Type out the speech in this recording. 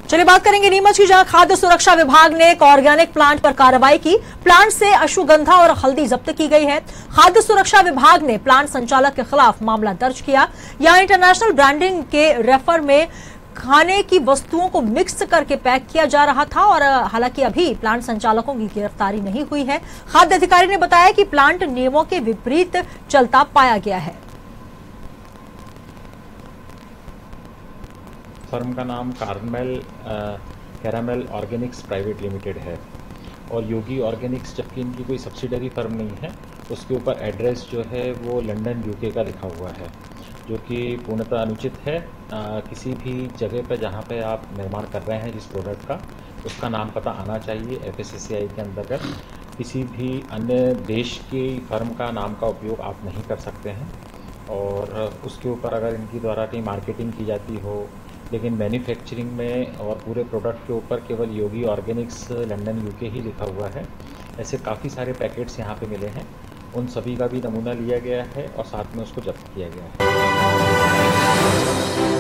चलिए बात करेंगे नीमच की, जहां खाद्य सुरक्षा विभाग ने एक ऑर्गेनिक प्लांट पर कार्रवाई की। प्लांट से अश्वगंधा और हल्दी जब्त की गई है। खाद्य सुरक्षा विभाग ने प्लांट संचालक के खिलाफ मामला दर्ज किया। यहां इंटरनेशनल ब्रांडिंग के रेफर में खाने की वस्तुओं को मिक्स करके पैक किया जा रहा था और हालांकि अभी प्लांट संचालकों की गिरफ्तारी नहीं हुई है। खाद्य अधिकारी ने बताया कि प्लांट नियमों के विपरीत चलता पाया गया है। फर्म का नाम कैरामेल ऑर्गेनिक्स प्राइवेट लिमिटेड है और योगी ऑर्गेनिक्स, जबकि इनकी कोई सब्सिडरी फर्म नहीं है, उसके ऊपर एड्रेस जो है वो लंदन यूके का लिखा हुआ है, जो कि पूर्णतः अनुचित है। किसी भी जगह पर जहाँ पे आप निर्माण कर रहे हैं जिस प्रोडक्ट का, उसका नाम पता आना चाहिए। FSSAI के अंतर्गत किसी भी अन्य देश की फर्म का नाम का उपयोग आप नहीं कर सकते हैं और उसके ऊपर अगर इनकी द्वारा कहीं मार्केटिंग की जाती हो, लेकिन मैन्युफैक्चरिंग में और पूरे प्रोडक्ट के ऊपर केवल योगी ऑर्गेनिक्स लंदन यूके ही लिखा हुआ है। ऐसे काफ़ी सारे पैकेट्स यहाँ पे मिले हैं, उन सभी का भी नमूना लिया गया है और साथ में उसको जब्त किया गया है।